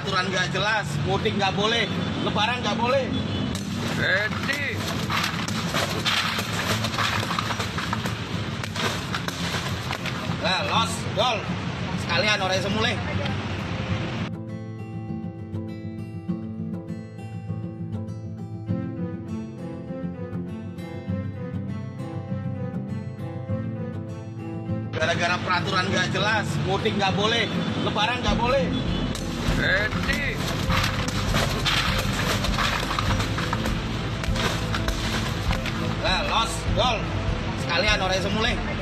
peraturan nggak jelas, mudik nggak boleh, lebaran nggak boleh. Ready. Nah, los, dol, sekalian orang semule. Gara-gara peraturan nggak jelas, mudik nggak boleh, lebaran nggak boleh. Ready. Nah, los, dol, sekalian orang semule.